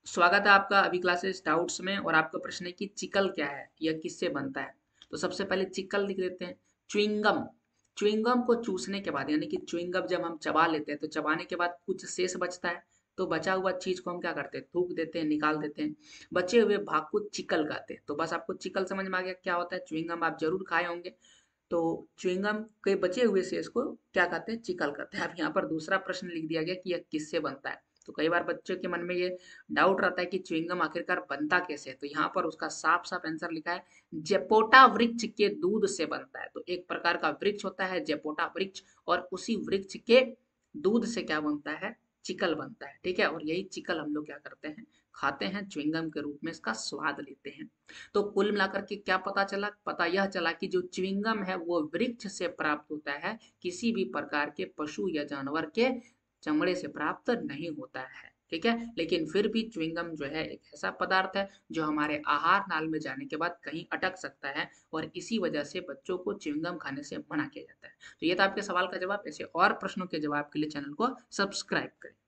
स्वागत है आपका अभी क्लासेस डाउट्स में। और आपका प्रश्न है कि चिकल क्या है, यह किससे बनता है। तो सबसे पहले चिकल लिख देते हैं। च्युइंगम। च्युइंगम को चूसने के बाद यानी कि च्युइंगम जब हम चबा लेते हैं तो चबाने के बाद कुछ शेष बचता है। तो बचा हुआ चीज को हम क्या करते हैं, थूक देते हैं, निकाल देते हैं। बचे हुए भाग को चिकल कहते हैं। तो बस आपको चिकल समझ में आ गया क्या होता है। च्युइंगम आप जरूर खाए होंगे। तो च्युइंगम के बचे हुए शेष को क्या कहते हैं, चिकल कहते हैं। अब यहाँ पर दूसरा प्रश्न लिख दिया गया कि यह किससे बनता है। तो कई बार बच्चों के मन में ये डाउट रहता है कि च्युइंगम आखिरकार बनता कैसे है। तो यहाँ पर उसका साफ साफ आंसर लिखा है, जेपोटा वृक्ष के दूध से बनता है। तो एक प्रकार का वृक्ष होता है जेपोटा वृक्ष, और उसी वृक्ष के दूध से क्या बनता है, चिकल बनता है। ठीक है, और यही चिकल हम लोग क्या करते हैं, खाते हैं, च्युइंगम के रूप में इसका स्वाद लेते हैं। तो कुल मिलाकर के क्या पता चला, पता यह चला कि जो च्युइंगम है वो वृक्ष से प्राप्त होता है, किसी भी प्रकार के पशु या जानवर के चमड़े से प्राप्त नहीं होता है। ठीक है, लेकिन फिर भी च्युइंगम जो है एक ऐसा पदार्थ है जो हमारे आहार नाल में जाने के बाद कहीं अटक सकता है, और इसी वजह से बच्चों को च्युइंगम खाने से मना किया जाता है। तो ये था आपके सवाल का जवाब। ऐसे और प्रश्नों के जवाब के लिए चैनल को सब्सक्राइब करें।